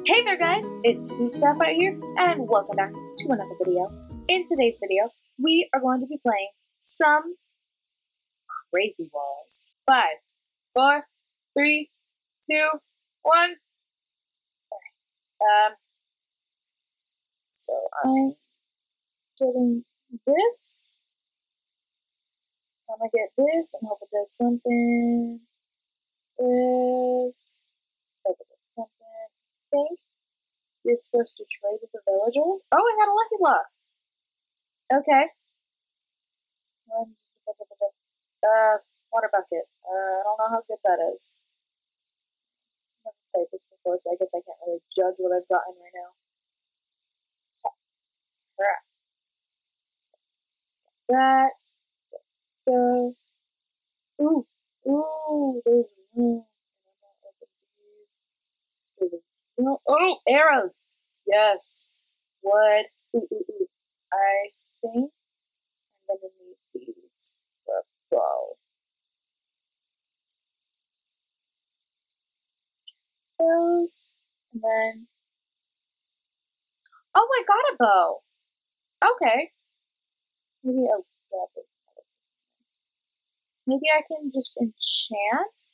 Hey there guys, it's Sweet Sapphire here, and welcome back to another video. In today's video, we are going to be playing some Crazy Walls. 5, 4, 3, 2, 1. So I'm getting this. I'm gonna get this and hope it does something. This. Hope it does something. I think you're supposed to trade with the villager. Oh, I got a lucky block. Okay. Water bucket. I don't know how good that is. I've never played this before, so I guess I can't really judge what I've gotten right now. That. Ooh. Ooh. There's room. Oh, arrows. Yes. Wood. Ooh, ooh, ooh. I think I'm gonna need these for a bow. Those. And then. Oh, I got a bow. Okay. Maybe I'll grab this. Maybe I can just enchant.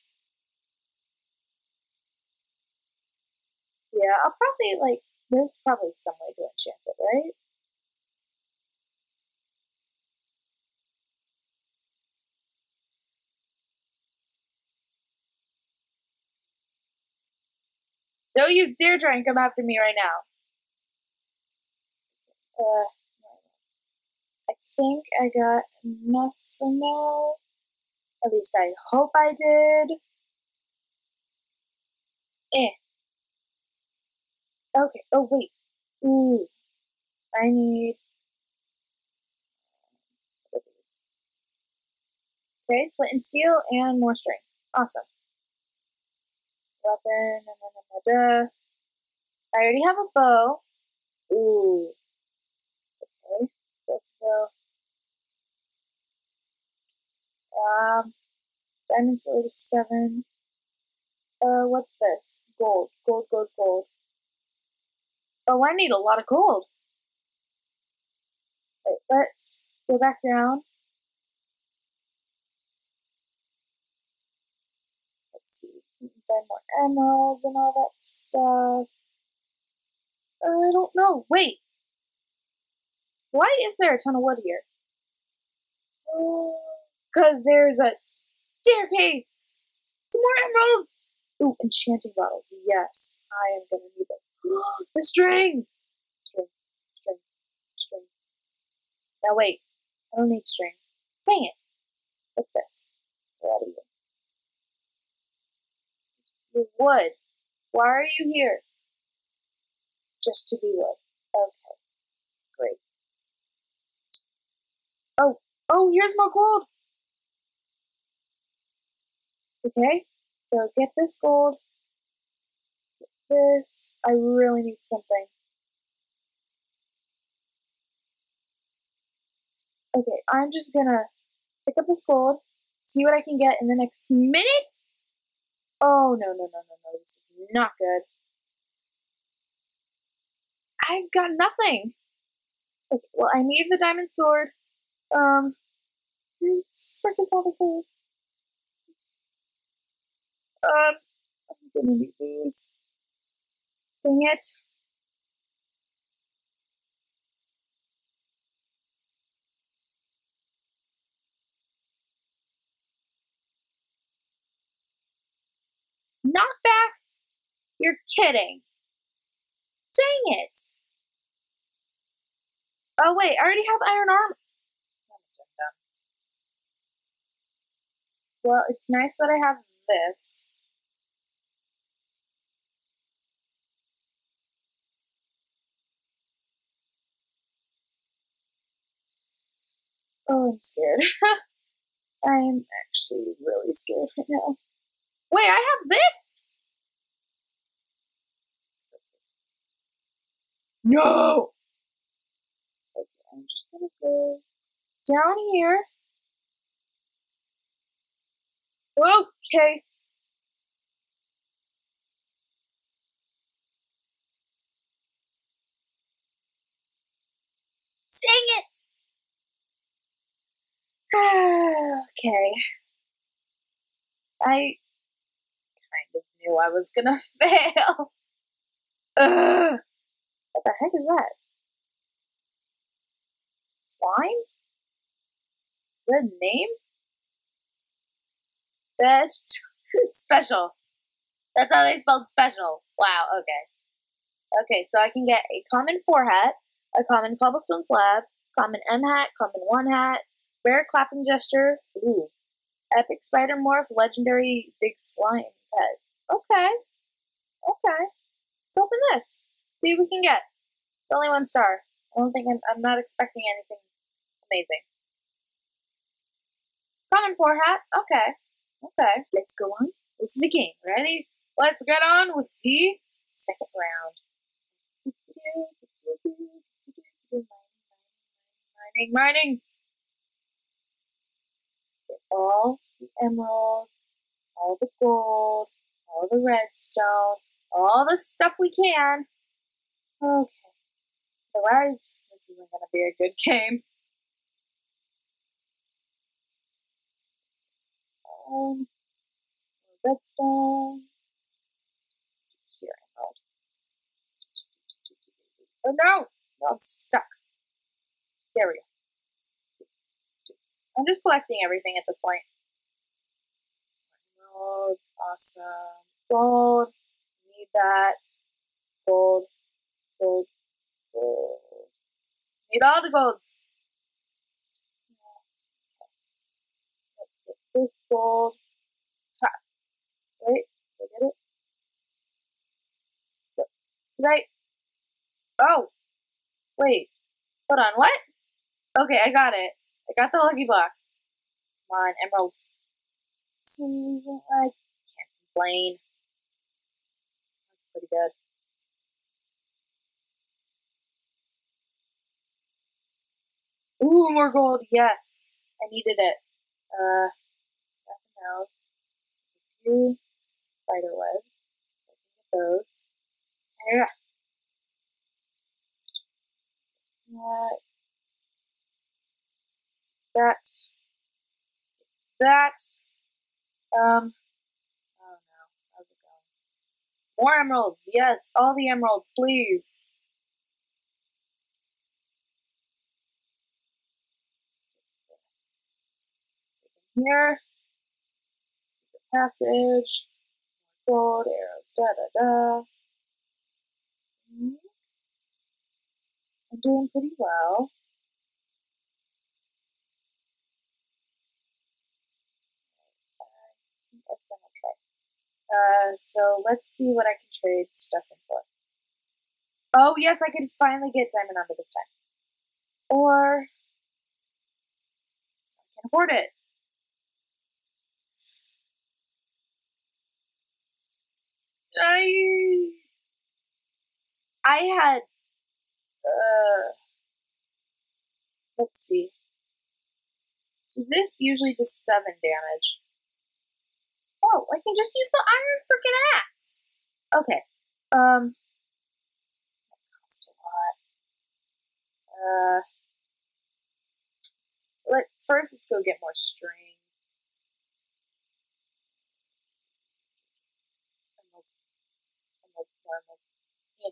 Yeah, I'll probably there's probably some way to enchant it, right? Don't you dare try and come after me right now. I think I got enough for now. At least I hope I did. Okay, oh wait. Ooh. I need okay, flint and steel and more string. Awesome. Weapon, and I already have a bow. Ooh. Okay, let's go. Diamond sword is 7. What's this? Gold. Gold, gold, gold. Oh, I need a lot of gold. Wait, let's go back down. Let's see. We can find more emeralds and all that stuff. I don't know. Wait. Why is there a ton of wood here? Because there's a staircase. Some more emeralds. Ooh, enchanting bottles. Yes, I am going to need them. The string. String, string, string. Now wait. I don't need string. Dang it. What's this? Get out of here. You're wood. Why are you here? Just to be wood. Okay. Great. Oh, here's more gold. Okay. So get this gold. Get this. I really need something. Okay, I'm just gonna pick up this gold, see what I can get in the next minute. Oh, no, no, no, no, no. This is not good. I've got nothing. Okay, well, I need the diamond sword. Frick is all the things. I'm gonna need these. Dang it. Knock back? You're kidding. Dang it. Oh, wait, I already have iron armor. Well, it's nice that I have this. Oh, I'm scared. I'm actually really scared right now. Wait, I have this? No! Okay, I'm just gonna go down here. Okay. Dang it! Okay. I kind of knew I was gonna fail. Ugh. What the heck is that? Slime? Good name? Best special. That's how they spelled special. Wow, okay. Okay, so I can get a common 4 hat, a common cobblestone slab, common M hat, common 1 hat, rare clapping gesture, ooh, epic spider morph, legendary big slime pet. Okay, okay. Let's open this. See what we can get. It's only 1 star. I don't think I'm not expecting anything amazing. Common 4 hat. Okay. Okay. Let's go on with the game. Ready? Let's get on with the second round. Mining. Get all the emeralds, all the gold, all the redstone, all the stuff we can. Okay. Otherwise, this isn't going to be a good game. Redstone. Here, emerald. Oh no! No, I'm stuck. There we go. I'm just collecting everything at this point. Emeralds, awesome. Gold. Need that. Gold. Gold. Gold. Need all the golds. Let's get this gold. Ha. Wait, did I get it? Did I? Oh, wait. Hold on, what? Okay, I got it. I got the lucky block. Come on, emeralds. I can't complain. That's pretty good. Ooh, more gold. Yes, I needed it. Nothing else. A few spider webs. I can get those. Yeah. That. Oh no, how's it going? More emeralds. Yes, all the emeralds, please. Here. Passage. Gold arrows. Da da da. I'm doing pretty well. I've done okay. So let's see what I can trade stuff in for. Oh yes, I can finally get diamond armor this time. Or I can afford it. I had let's see. So this usually does 7 damage. Oh, I can just use the iron freaking axe. Okay. That cost a lot. Let's go get more string. Yeah.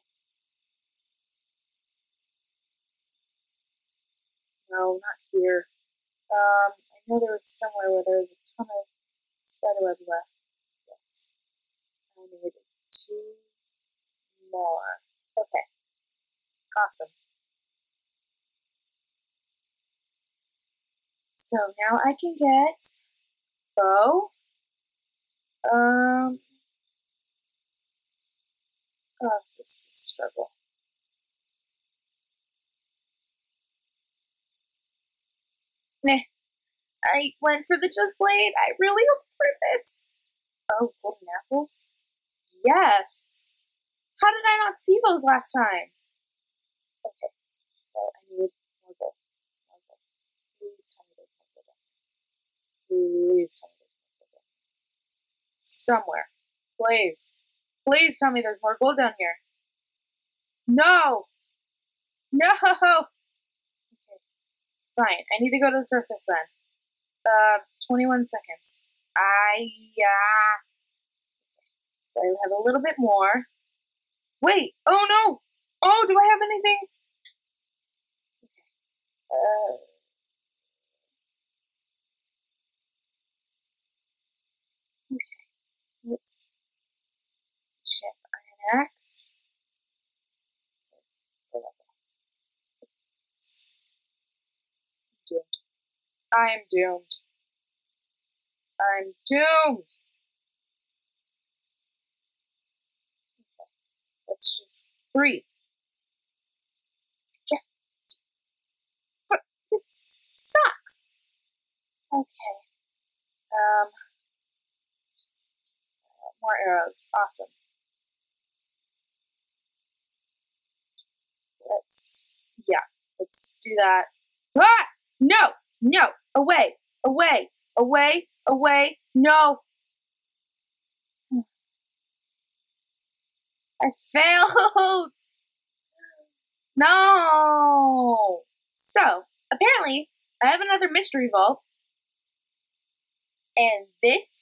No, not here. I know there was somewhere where there was a ton of spiderweb left. Yes. I need 2 more. Okay. Awesome. So now I can get bow. Oh, this is a struggle. Nah. I went for the just blade. I really hoped for this. Oh, golden apples? Yes. How did I not see those last time? Okay, so I need more gold. Please tell me there's more gold. Please tell me there's more gold. Somewhere. Please. Please tell me there's more gold down here. No! No! Okay, Fine. I need to go to the surface then. 21 seconds. So I have a little bit more. Wait. Oh no. Oh, do I have anything? Okay. Let's check Iron Axe. Doomed. I am doomed. I'm doomed. Okay. Let's just breathe. Yeah. But this sucks. Okay. More arrows. Awesome. Let's do that. Ah! No! No! Away! Away! Away! Away! No! I failed! No! So, apparently, I have another mystery vault. And this is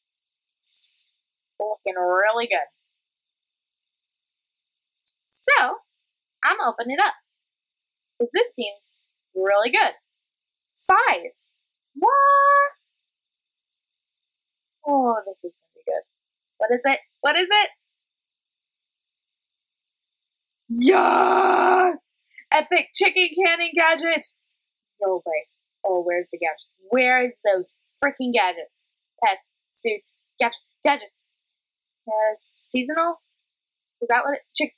looking really good. So, I'm gonna open it up. Because this seems really good. 5. What? Oh, this is gonna be good. What is it? What is it? Yes! Epic chicken cannon gadget! No way. Oh, where's the gadget? Where is those freaking gadgets? Pets, suits, gadgets. Seasonal? Is that what it? Chicken.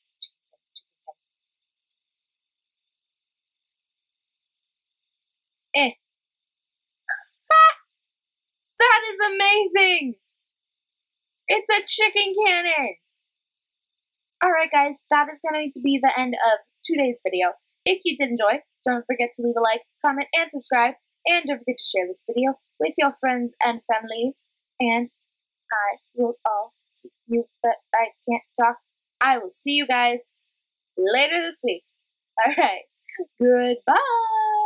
That is amazing! It's a chicken cannon! Alright guys, that is going to be the end of today's video. If you did enjoy, don't forget to leave a like, comment, and subscribe. And don't forget to share this video with your friends and family. And I will all see you, but I can't talk. I will see you guys later this week. Alright, goodbye!